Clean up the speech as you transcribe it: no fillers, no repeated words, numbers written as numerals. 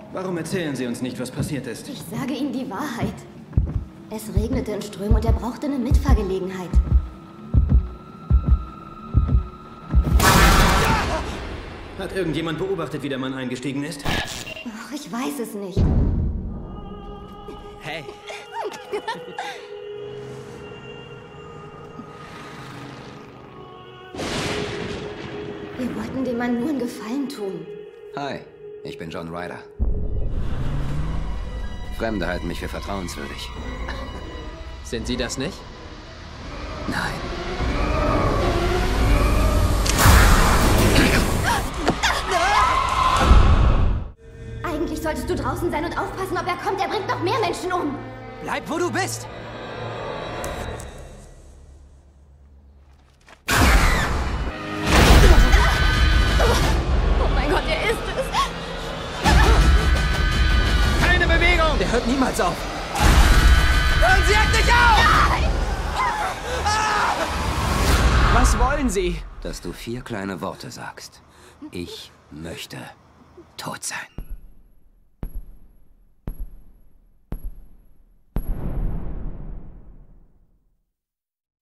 Warum erzählen Sie uns nicht, was passiert ist? Ich sage Ihnen die Wahrheit. Es regnete in Strömen und er brauchte eine Mitfahrgelegenheit. Hat irgendjemand beobachtet, wie der Mann eingestiegen ist? Ach, ich weiß es nicht. Hey. Wir wollten dem Mann nur einen Gefallen tun. Hi, ich bin John Ryder. Fremde halten mich für vertrauenswürdig. Sind Sie das nicht? Nein. Eigentlich solltest du draußen sein und aufpassen, ob er kommt. Er bringt noch mehr Menschen um. Bleib, wo du bist! Oh mein Gott, er ist es. Keine Bewegung! Der hört niemals auf! Hören Sie endlich auf! Nein! Was wollen Sie? Dass du 4 kleine Worte sagst. Ich möchte tot sein.